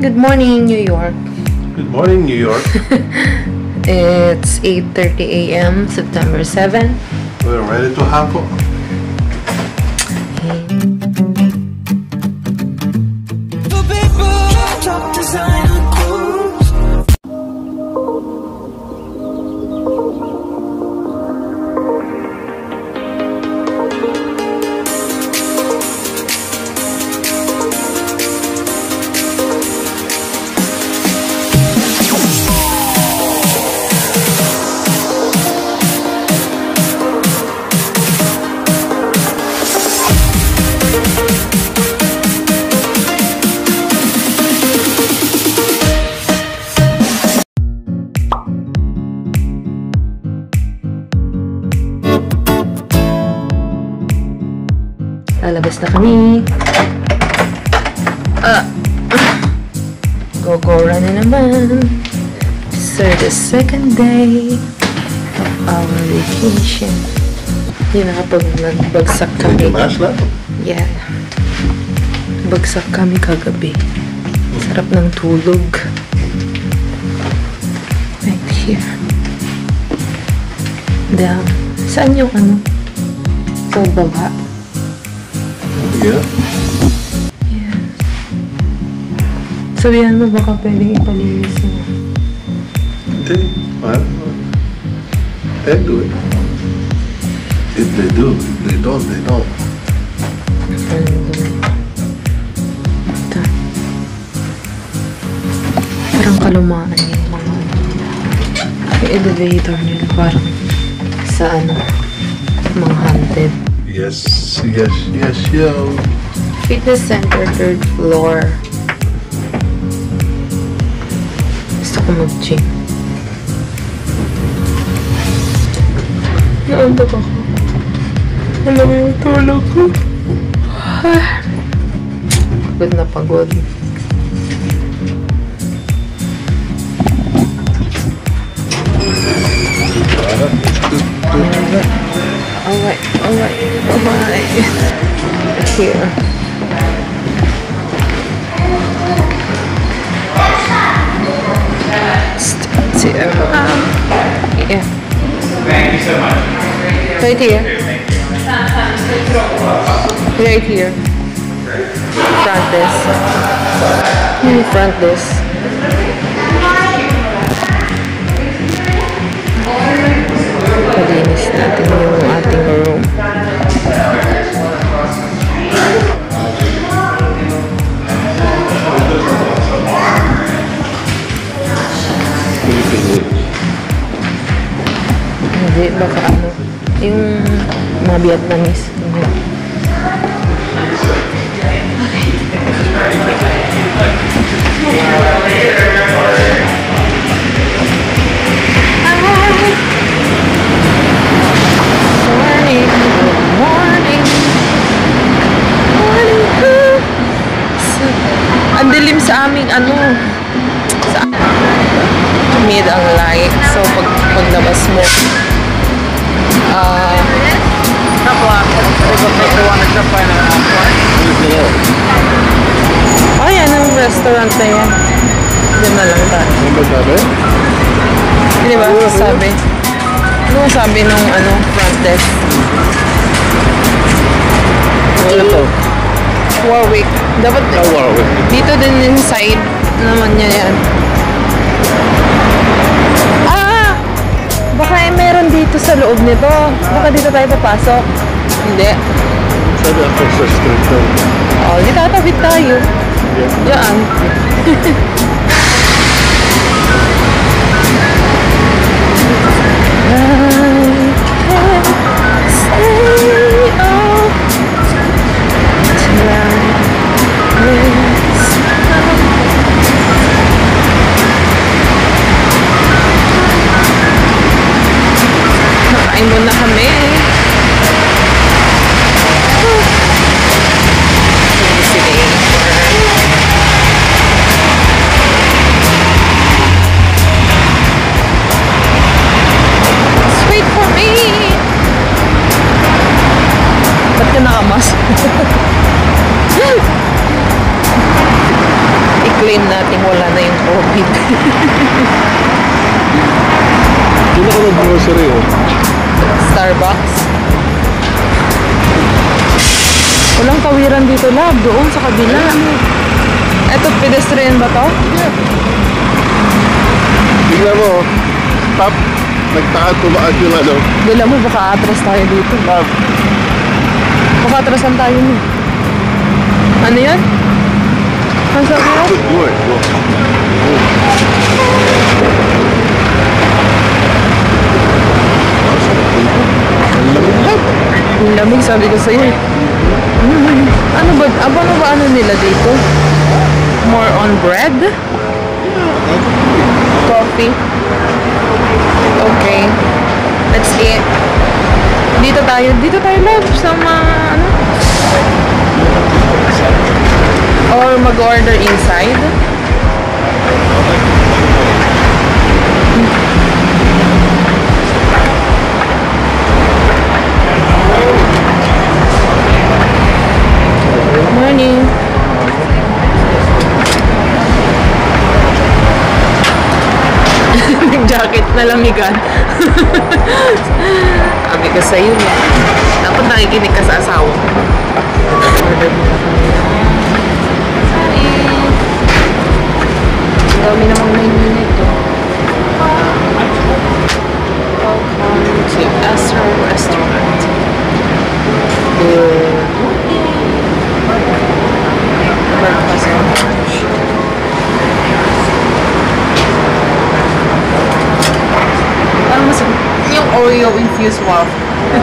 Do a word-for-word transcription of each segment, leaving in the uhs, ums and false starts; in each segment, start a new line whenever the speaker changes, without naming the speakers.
Good morning, New York.
Good morning, New York.
It's eight thirty a m September seventh.
We're ready to have it.
Lalabas na kami. Ah. Gogora na naman. So, the second day of our vacation. Yun, nakapag-nagbagsak kami. Yeah. Bagsak kami kagabi. Sarap ng tulog. Right here. Down. Saan yung ano? Sa baba.
Yeah.
Yeah. Sabihan mo baka pwedeng ipalinis mo.
Hindi. Well, they do it. If they do, if they don't, they don't.
Ito. Parang kalumaan yung mga yung elevator nila. Parang sa ano, mga haunted.
Yes, yes, yes, yo.
Fitness center, third floor. Gusto ko mag-gym. Naantok ako. Alam mo yung tulog ko. Pagod na pagod. Alright, alright, alright. Here. Start here. Um, yeah.
Thank you so much.
Right here. Right here. Front desk. Hmm, front desk. Palinis natin yung ating room. Hindi, baka ano, yung mga Vietnamese. Ang dilim sa aming ano sa mid ang light, so pag paglabas mo ah uh, ayan ang restaurant na yan. Diyan na lang tayo.
Ano ba sabi?
Di ba sabi ano sabi nung ano front desk?
Ano to?
Warwick. Dapat
Ah, Warwick.
dito din inside naman niya yan. Ah! Baka eh, meron dito sa loob nito. Baka dito tayo papasok. Hindi.
Sabi ako sa street daw.
Oh, di tatawid tayo.
Yeah.
Diyan. Kain muna kami. Sige. claim natin wala na yung COVID.
Hindi ako nag-grocery, oh.
Starbucks. Walang tawiran dito, love. Doon sa kabila. Eto, pedestrian ba to?
Yeah. Tingnan mo, oh. Stop. Nagtaan tumaan yung ano.
Dila mo, baka atras tayo dito.
Love.
Baka atrasan tayo mo. Ano yan? Ang sabi mo?
Good boy.
Ang lamig, sabi ko sa'yo. Ano ba, ano ba ano nila dito? More on bread? Coffee? Okay. Let's eat. Dito tayo, dito tayo love sa mga ano? Or mag-order inside? Morning. Nag-jacket na lamigan. Sabi ko sa'yo eh. Dapat nakikinig ka sa asawa. Order mo na kami. Ang dami namang menu nito. Welcome to Astro Restaurant. Good. Breakfast and lunch. Parang mas yung Oreo infused waffle.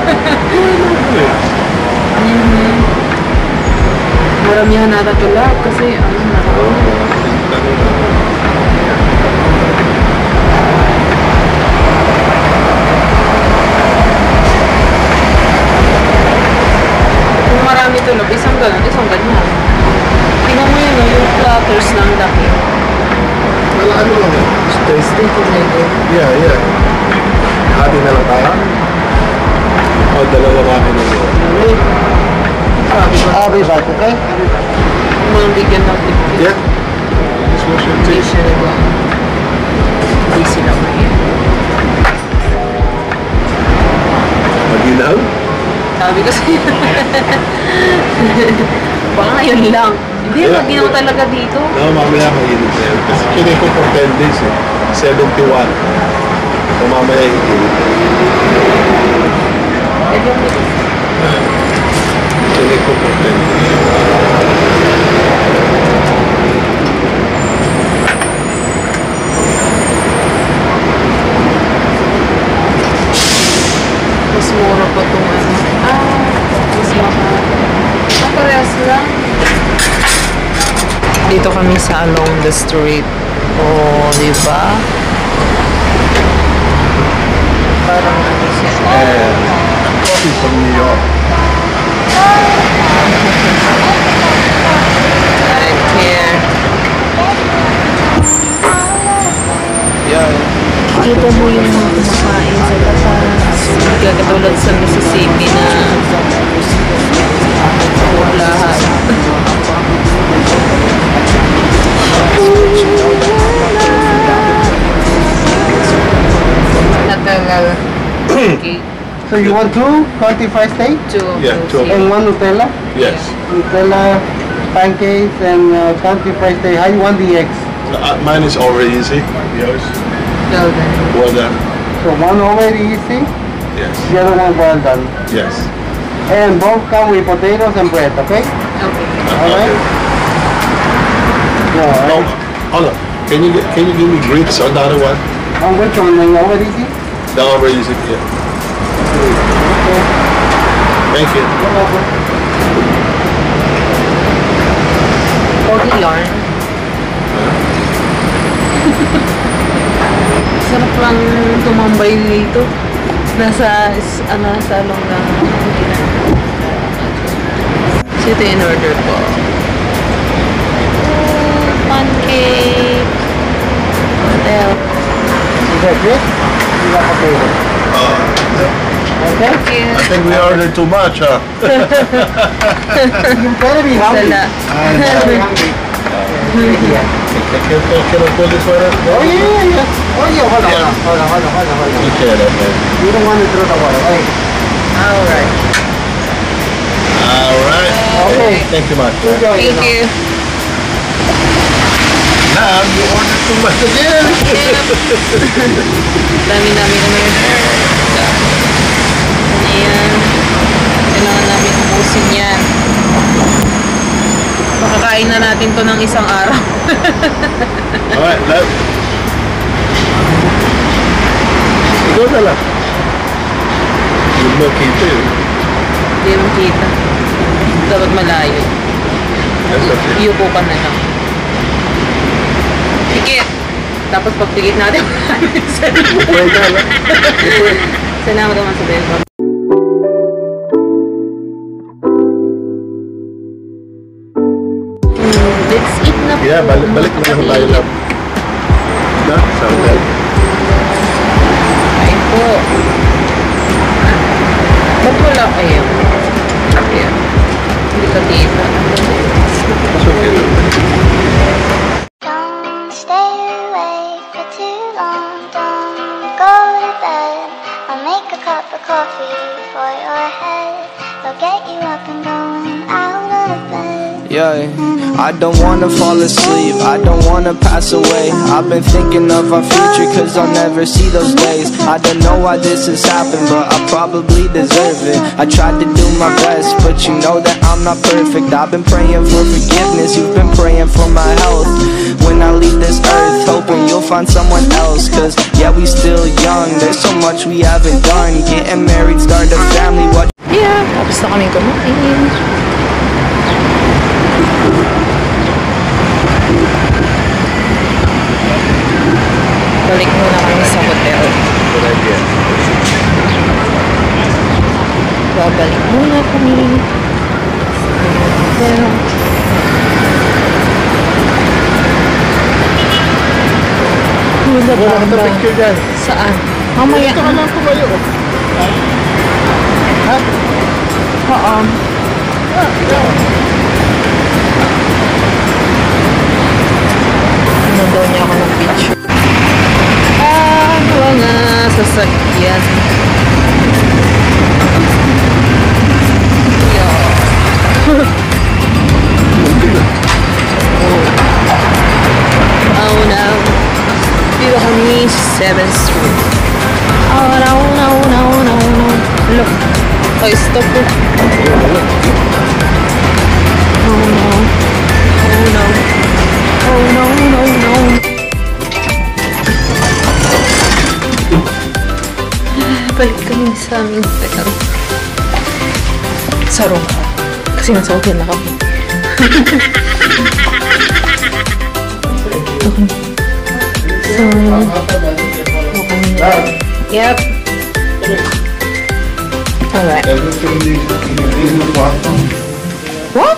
Mm-hmm. Maramihan nata ito lahat kasi ano na ako. Kung marami ito lang, isang ganun, isang ganyan. Tingnan mo yun, yung platters ng laki.
Well, ano lang eh.
Tasty together.
Yeah, yeah. Hati na lang tayo. O, dalawa kami na yun.
Sabi ba?
okay?
Mga bigyan ng tip.
Yeah. This was your
Hindi
taste.
siya nagawa. Hindi sila mayan.
Maginaw?
Sabi ko sa'yo. Baka ngayon lang. Hindi,
Yeah.
maginaw talaga dito.
No, mamaya mainit na yun. Kasi kinay ko for ten days eh. seventy-one. So mamaya iinit.
Medyo dito.
Kinay ko for ten days.
Mas mura pa itong ano. Ah, mas mahal. Ah, parehas lang. Dito kami sa along the street. Oh, di ba? Parang ano siya.
And coffee from New York.
Right here.
Yeah.
Kita mo yung mga kumakain sa labas. Hindi ka katulad sa Mississippi na lahat. Natagal. Okay.
So you want two twenty-five steak
Two of
Yeah,
those
two of
here.
and one Nutella?
Yes.
Nutella, pancakes, and uh, twenty-five steak. How you want the eggs?
Uh, mine is already easy. Yours?
Well done.
Well done.
So one already easy,
Yes.
the other one well done.
Yes.
And both come with potatoes and bread, okay?
Okay.
All right. No,
Oh, hold on. Can you get, can you give me grits on the other one?
on which one? The already easy?
The already easy. Yeah.
Okay.
Thank you.
You're welcome.
Pogi yarn. Sarap lang tumambay dito. Nasa, is- ano, sa along na. So ito in order ko. Oh, pancake. What else?
Is that it? You got potato. Okay?
Thank you.
I think we ordered too much, huh?
You better be hungry.
Sala.
You better be hungry. Yeah.
Can, can, can I pull this one up?
Oh, yeah, yeah, yeah. Oh, yeah, hold on,
Yeah.
hold on, hold on, hold on, hold on.
You can, okay.
You don't want to throw the water. Hey.
Alright.
Alright.
Okay.
Thank you much.
Enjoy,
Thank
know.
you.
Now you ordered too much again.
Dami-dami naman yung ayan. Kailangan namin ubusin yan. Makakain na natin to ng isang araw.
Alright, love. Ikaw na lang. Huwag mo kita yun.
Hindi mo kita. Dapat malayo.
That's okay.
Iyuko ka na lang. Tikit! Tapos pagtikit natin,
Pwede na lang.
salamat naman sa bell. Let's eat na po.
Yeah, balik, balik na lang tayo lang. Na, sa hotel.
Ay po. Ba't wala kayo? Ayan. Hindi ka tita.
That's okay.
Don't stay awake for too long. Don't go to bed. I'll make a cup of coffee for your head. I'll get you up and going out of bed.
Yeah, I don't wanna fall asleep, I don't wanna pass away. I've been thinking of our future cause I'll never see those days. I don't know why this has happened, but I probably deserve it. I tried to do my best, but you know that I'm not perfect. I've been praying for forgiveness, you've been praying for my health. When I leave this earth, hoping you'll find someone else. Cause yeah, we still young, there's so much we haven't done. Getting married, start a family, what?
Yeah, tapos na kami kumain. Balik muna kami sa hotel.
Good idea.
Babalik muna kami sa hotel. Wala
Wala
ba
ka
ba?
picture dyan.
Saan? Mamaya.
Ito ka lang tumayo. Ha?
Oo. Ano daw niya ako ng picture? Ah, mga sasakyan. Oh no. Dito kami sa seventh Street. Oh no, no, no, no, no. Look. Oh, stop po. Oh no. Oh no. Oh no, no, no. Balik kami sa aming hotel. Sa room. Kasi nasa hotel na kami. So, okay. Yep. Alright. What?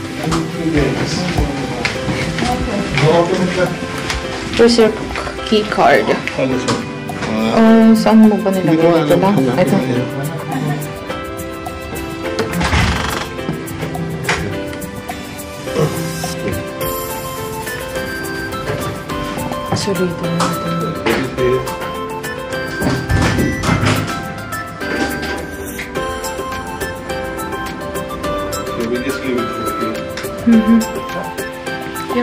Where's your key card? Oh, saan mo ba nilagay? Ito lang? Ito. Sorry, ito natin.
We just leave it for you.
Mm-hmm. Yep.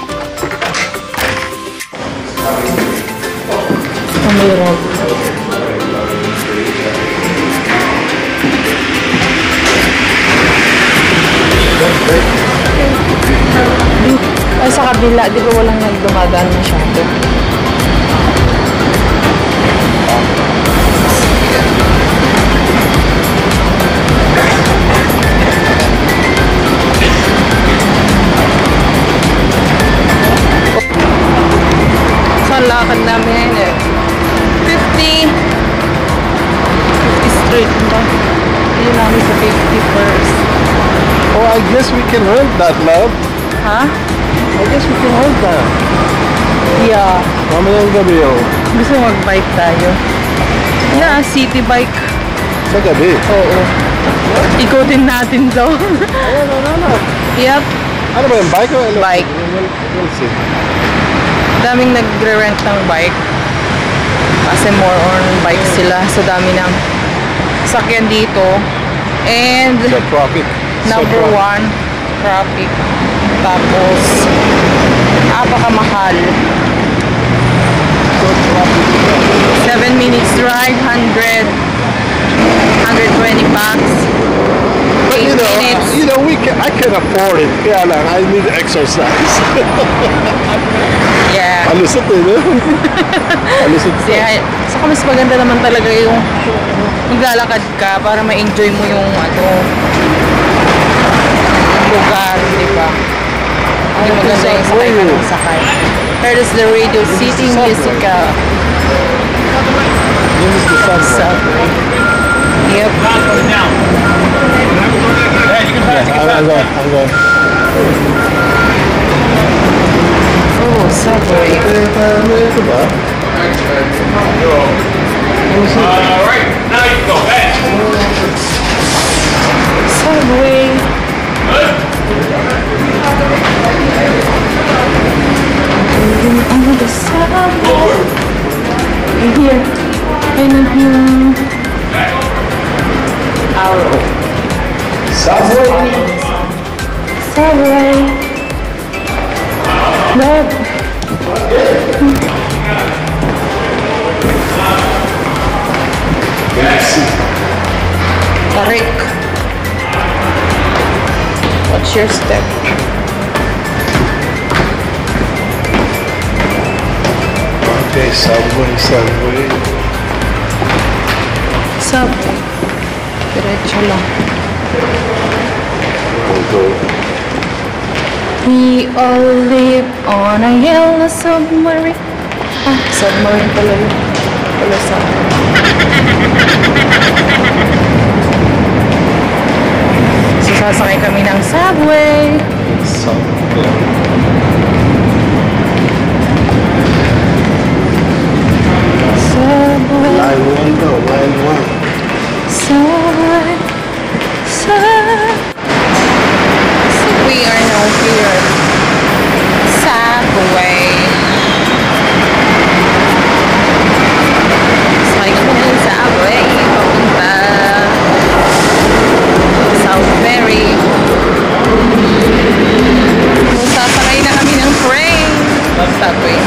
Oh, mayroon. Ay, sa kabila, di ba walang nagdumadaan masyado? Saan lakad namin eh? fifty fifty Street ba? Hindi namin sa fifty-first.
Oh, I guess we can rent that, love.
Ha?
I guess we can rent that.
Yeah.
Mamayang gabi, oh.
Gusto mag-bike tayo. Yeah, city bike.
Sa gabi.
Oo. Ikutin natin to.
Ayan, ano, ano.
Yep.
Ano ba yung bike o electric?
Bike.
We'll, we'll see.
Daming nagre-rent ng bike. Kasi more on bike sila. So dami ng sakyan dito. And
The traffic.
number
So,
one, traffic. Tapos, apakamahal.
So traffic.
seven minutes drive, one hundred, one hundred twenty bucks.
But you
eight
know,
minutes.
you know, we can, I can afford it. Kaya lang, I need exercise.
Yeah.
Alusot eh, no? Alusot ka.
Kaya, saka mas maganda naman talaga yung maglalakad ka para ma-enjoy mo yung ano, lugar, di ba? Hindi maganda yung sakay ka ng sakay. Here is the radio city musical.
This is the subway.
Subway. Yep.
Down. Yeah, you can pass. You can
I'm, I'm
pass.
going, I'm going.
Oh, subway.
Diba?
Uh, right. Now you can go. Pass.
Subway.
Good.
Oh, the subway. In here. And in here. Arrow.
Subway?
Subway. Look. Tarik. What's your step?
Okay, subway, subway.
Subway. Diretso lang.
We'll go.
We all live on a yellow submarine. Ah, submarine pala yun. Pala sa... So, sasakay kami ng subway.
Subway.
Subway.
Line one, go, line one.
Subway. Subway. So, we are now here. Subway. Sakay kami ng subway. Papunta South Ferry. So, sasakay na kami ng train. Subway.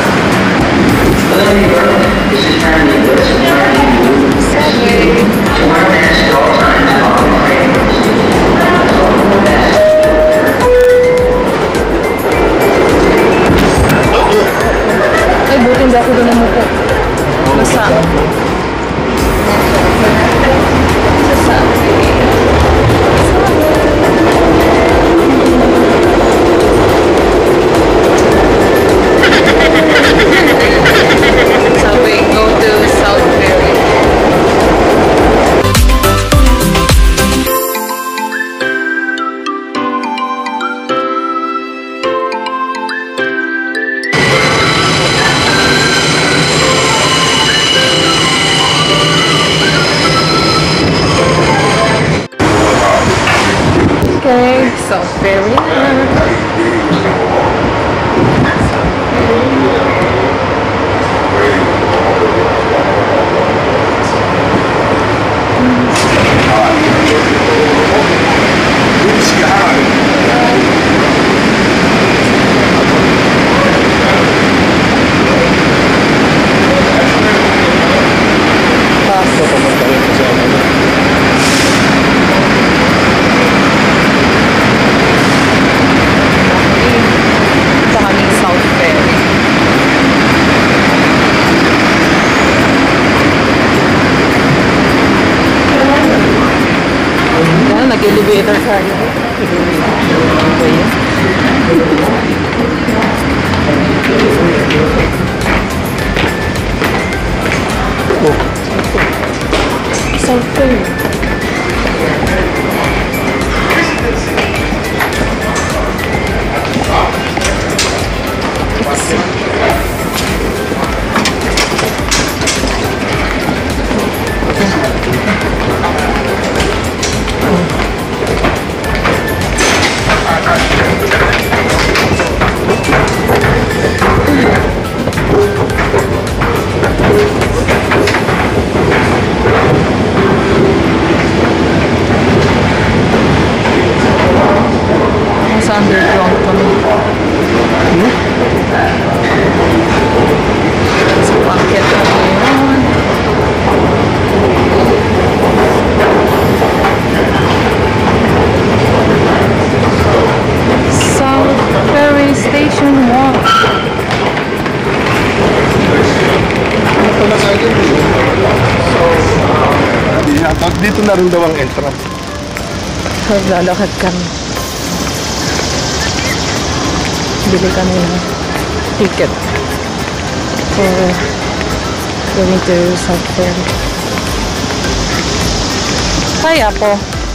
Subway. Ay, buti hindi ako doon namuko. Basta. Sa Subway, go to South Ferry. Okay, South Ferry na. Ito kami South Ferry. Yan, nag-elevator tayo. Ito yun. South Ferry.
na rin daw ang entrance.
Maglalakad kami. Bili kami ng ticket for going to South Korea. Kaya po.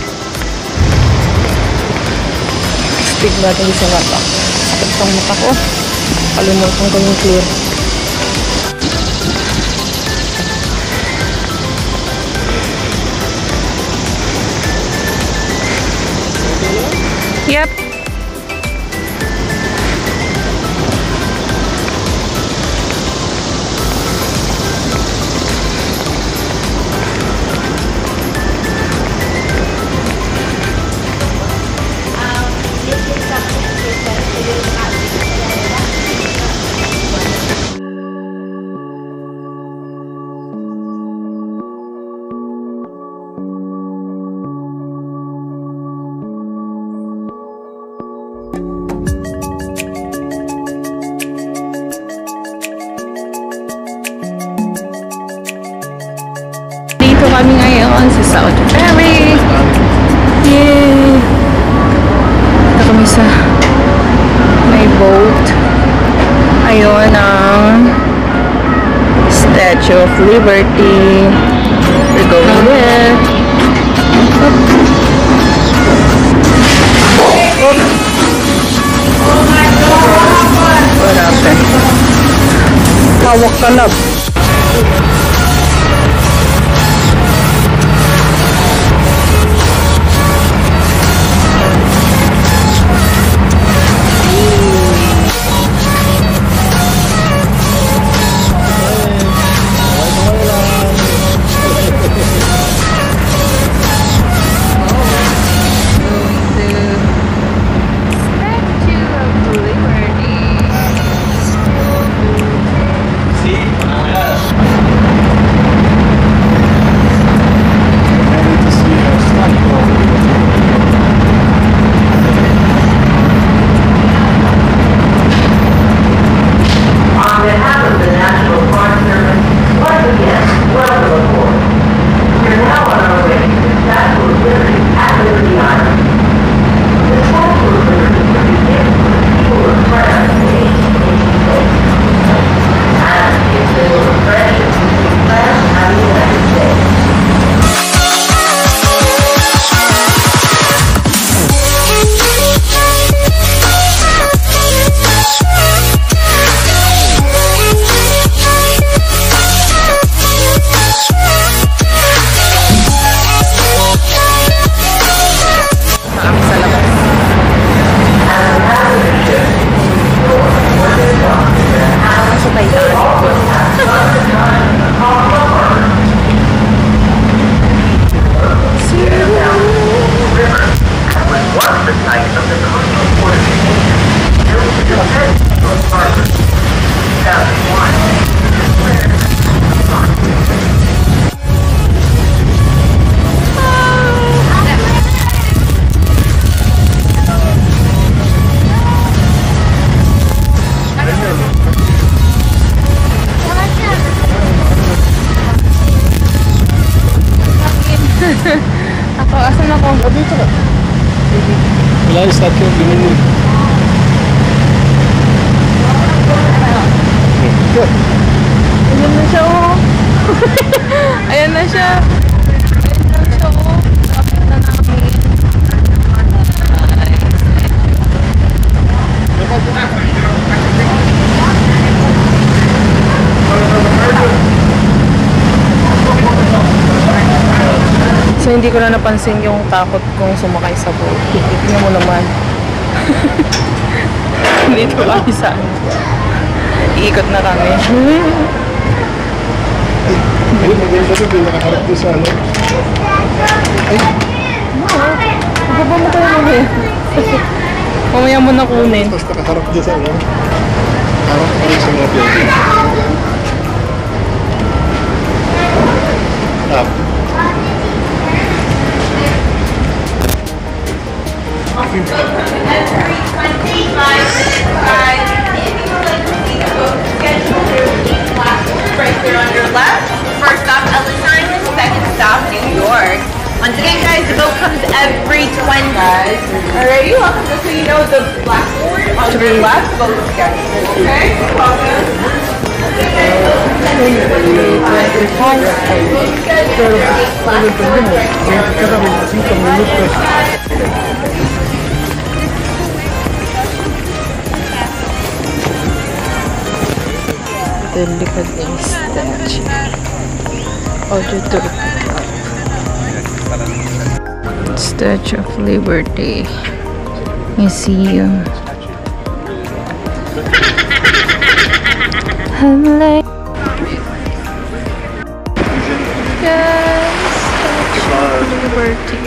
Speak natin sa mata. Sakit pang mata ko. Kalimutan ko yung clear. Yep. Kami ngayon sa South Ferry. Yay! Ito kami sa may boat. Ayun ang Statue of Liberty. We're going there. Oop. Oop. What happened? Hawak ka na. Ako, asan ako?
Oh, dito ka. Wala yung statue of Liberty.
Ayan na siya, oh. Ayan na siya. Ayan na siya, oh. Kapit na namin. So, hindi ko na napansin yung takot kong sumakay sa boat. Tignan mo naman. Dito kami sa iikot na kami.
Ay, maganda ito. Pinakaharap doon sa ano. Ay.
Ibaba mo tayo mamaya. Mamaya mo na kunin.
Tapos nakaharap doon sa ano. Harap pa rin sa mga building. Tap.
Right there on your left. First stop, Ellis, second stop, New York. On
Alrighty, welcome. Just so you know, the blackboard on your left goes sketchbook. Okay? The likod ng statue. Audio tour. Statue of Liberty Museum. Hello. Yes, Statue of Liberty.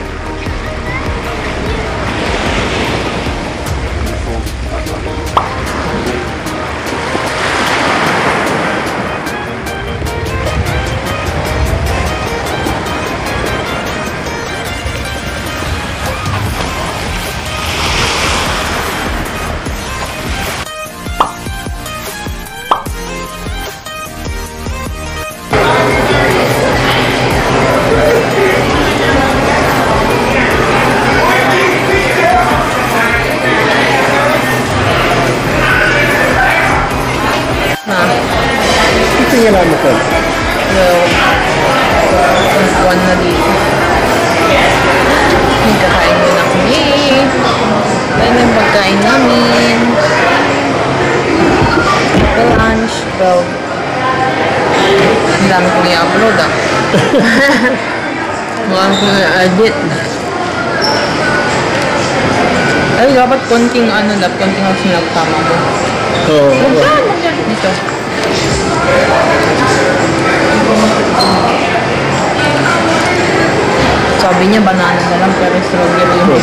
Tingnan mo ko.
So, one na dito. Nagkakain muna kami. Kaya na yung pagkain namin. The lunch, bro. Ang dami kong i-upload ah. Mukhang kong i-edit. Ay, dapat konting ano, dapat konting ang sinagtama mo.
Oo.
Dito. Sabi niya banana na lang pero strawberry yung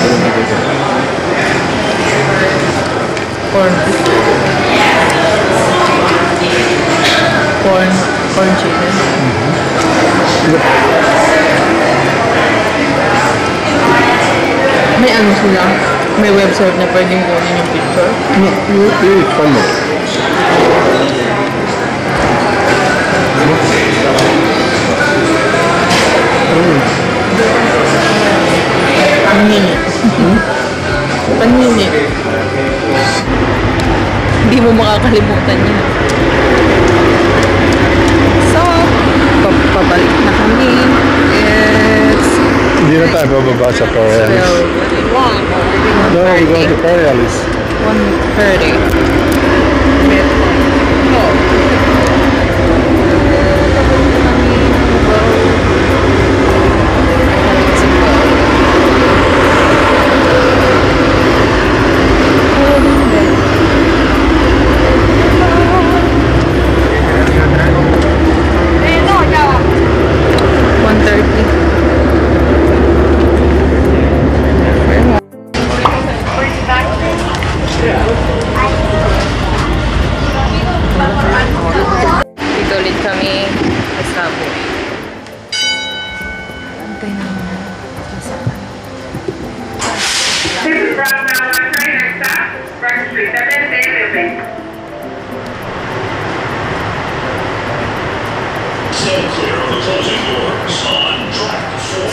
corn. Corn. Corn chicken. May ano sila? May website na pwedeng kunin yung picture?
It's fun.
Panini. Panini. Hindi mo makakalimutan yan. So, pabalik na kami. It's
Hindi na tayo bababa sa Paris. No, we're going to Paris.
one thirty. Dito ulit kami sa subway. Antay na muna. Masakay.
This is from uh, train next stop, Burn Street. That's it, stay busy.
Stand clear of the closing doors on track four.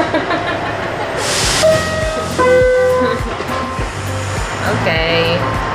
Okay.